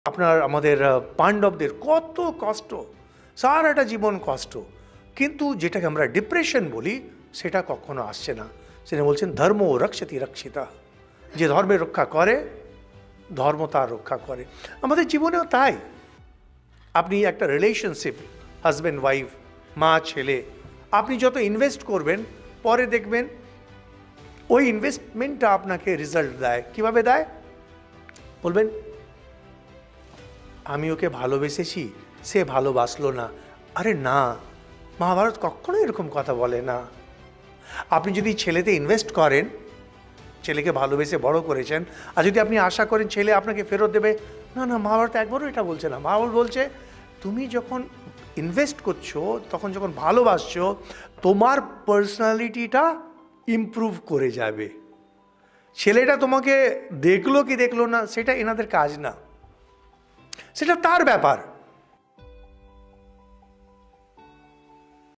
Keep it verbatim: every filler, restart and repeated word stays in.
আপনার আমাদের পাণ্ডবদের কত কষ্ট, সারাটা জীবন কষ্ট, কিন্তু যেটাকে আমরা ডিপ্রেশন বলি সেটা কখনো আসছে না। সেটা বলছেন ধর্ম রক্ষতি রক্ষিতা, যে ধর্মের রক্ষা করে ধর্ম তার রক্ষা করে। আমাদের জীবনেও তাই। আপনি একটা রিলেশনশিপ, হাজব্যান্ড ওয়াইফ, মা ছেলে, আপনি যত ইনভেস্ট করবেন পরে দেখবেন ওই ইনভেস্টমেন্টটা আপনাকে রেজাল্ট দেয়। কিভাবে দেয় বলবেন? আমি ওকে ভালোবেসেছি, সে ভালোবাসলো না। আরে না, মহাভারত কখনো এরকম কথা বলে না। আপনি যদি ছেলেতে ইনভেস্ট করেন, ছেলেকে ভালোবেসে বড় করেছেন, আর যদি আপনি আশা করেন ছেলে আপনাকে ফেরত দেবে, না না, মহাভারত একবারও এটা বলছে না। মহাভারত বলছে তুমি যখন ইনভেস্ট করছো, তখন যখন ভালোবাসছো, তোমার পার্সোনালিটিটা ইমপ্রুভ করে যাবে। ছেলেটা তোমাকে দেখলো কি দেখলো না সেটা এনাদের কাজ না, সেটা তার ব্যাপার।